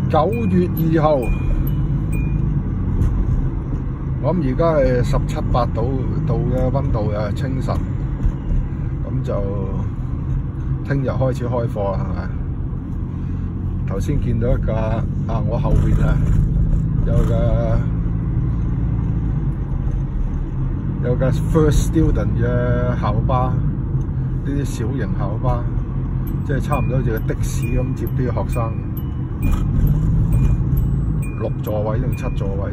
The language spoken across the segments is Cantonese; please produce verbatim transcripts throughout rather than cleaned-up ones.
九月二號，我諗而家係十七八度度嘅溫度啊，清晨。咁就聽日開始開課啦，係咪？頭先見到一架啊，我後邊啊有架有架 First Student 嘅校巴，呢啲小型校巴，即係差唔多好似個的士咁接啲學生。六座位定七座位？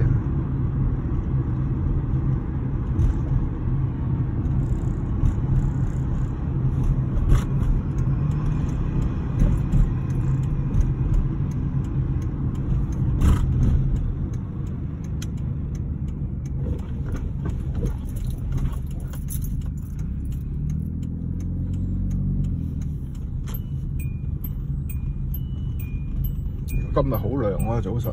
今日好涼啊，早晨。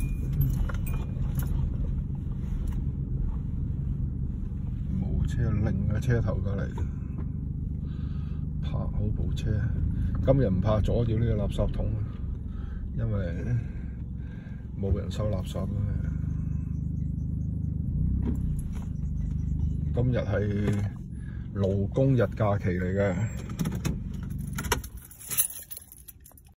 冇車，另嘅車頭過嚟，泊好部車。今日唔怕阻住呢個垃圾桶，因為冇人收垃圾啊。今日係勞工日假期嚟嘅。